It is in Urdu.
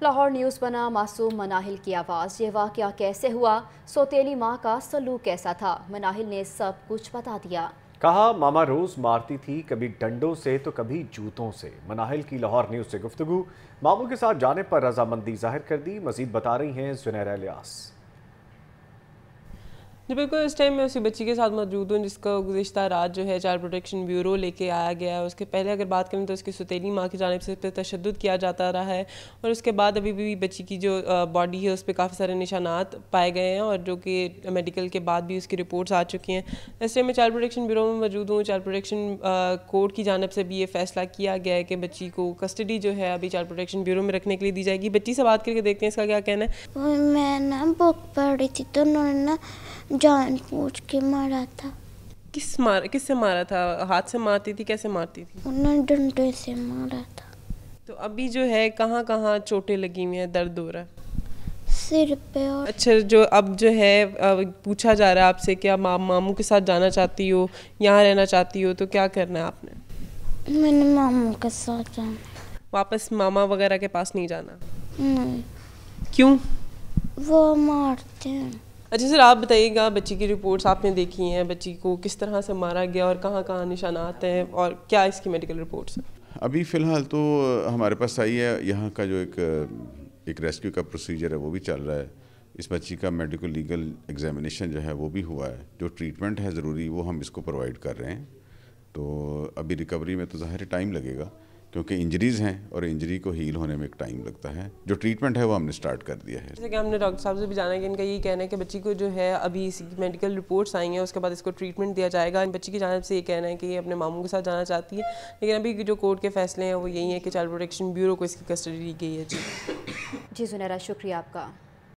لاہور نیوز بنا معصوم مناہل کی آواز۔ یہ واقعہ کیسے ہوا، سوتیلی ماں کا سلوک کیسا تھا، مناہل نے سب کچھ بتا دیا۔ کہا ماما روز مارتی تھی، کبھی ڈنڈوں سے تو کبھی جوتوں سے۔ مناہل کی لاہور نیوز سے گفتگو، ماموں کے ساتھ جانے پر رضامندی ظاہر کر دی۔ مزید بتا رہی ہیں زنیرہ الیاس۔ جی بالکل، اس ٹائم میں اسی بچی کے ساتھ موجود ہوں جس کو گزشتہ رات جو ہے چائلڈ پروٹیکشن بیورو لے کے آیا گیا ہے۔ اس کے پہلے اگر بات کریں تو اس کی سوتیلی ماں کی جانب سے تشدد کیا جاتا رہا ہے، اور اس کے بعد ابھی بھی بچی کی جو باڈی ہے اس پہ کافی سارے نشانات پائے گئے ہیں، اور جو کہ میڈیکل کے بعد بھی اس کی رپورٹس آ چکی ہیں۔ اس ٹائم میں چائلڈ پروٹیکشن بیورو میں موجود ہوں۔ چائلڈ پروٹیکشن کورٹ کی جانب سے بھی یہ فیصلہ کیا گیا ہے کہ بچی کو کسٹڈی جو ہے ابھی چائلڈ پروٹیکشن بیورو میں رکھنے کے لیے دی جائے گی۔ بچی سے بات کر کے دیکھتے ہیں اس کا کیا کہنا ہے۔ میں نا بک پڑھ رہی تھی تو انہوں نے نا جان پوچھ کے مارا تھا۔ کس سے مارا تھا؟ ہاتھ سے مارتی تھی؟ کیسے مارتی تھی؟ انہوں نے ڈنڈے سے مارا تھا۔ تو ابھی جو ہے کہاں کہاں چوٹیں لگی ہوئی ہیں، درد ہو رہا ہے؟ سر پہ۔ اور اچھا، جو اب جو ہے پوچھا جا رہا ہے آپ سے کہ آپ ماموں کے ساتھ جانا چاہتی ہو، یہاں رہنا چاہتی ہو، تو کیا کرنا ہے آپ نے؟ میں نے ماموں کے ساتھ جانا۔ واپس ماما وغیرہ کے پاس نہیں جانا؟ نہیں، کیوں؟ وہ مارتے ہیں۔ اچھا سر، آپ بتائیے گا، بچی کی رپورٹس آپ نے دیکھی ہیں، بچی کو کس طرح سے مارا گیا اور کہاں کہاں نشانات ہیں، اور کیا اس کی میڈیکل رپورٹس ہیں؟ ابھی فی الحال تو ہمارے پاس آئی ہے، یہاں کا جو ایک ریسکیو کا پروسیجر ہے وہ بھی چل رہا ہے۔ اس بچی کا میڈیکل لیگل ایگزامینیشن جو ہے وہ بھی ہوا ہے، جو ٹریٹمنٹ ہے ضروری وہ ہم اس کو پرووائڈ کر رہے ہیں۔ تو ابھی ریکوری میں تو ظاہر ٹائم لگے گا، کیونکہ انجریز ہیں اور انجری کو ہیل ہونے میں ایک ٹائم لگتا ہے۔ جو ٹریٹمنٹ ہے وہ ہم نے سٹارٹ کر دیا ہے۔ جیسے کہ ہم نے ڈاکٹر صاحب سے بھی جانا ہے کہ ان کا یہی کہنا ہے کہ بچی کو جو ہے ابھی اس کی میڈیکل رپورٹس آئی ہیں، اس کے بعد اس کو ٹریٹمنٹ دیا جائے گا۔ بچی کی جانب سے یہ کہنا ہے کہ یہ اپنے ماموں کے ساتھ جانا چاہتی ہے، لیکن ابھی جو کورٹ کے فیصلے ہیں وہ یہی ہیں کہ چائلڈ پروٹیکشن بیورو کو اس کی کسٹڈی دی گئی ہے۔ جی زنیرہ، شکریہ آپ کا۔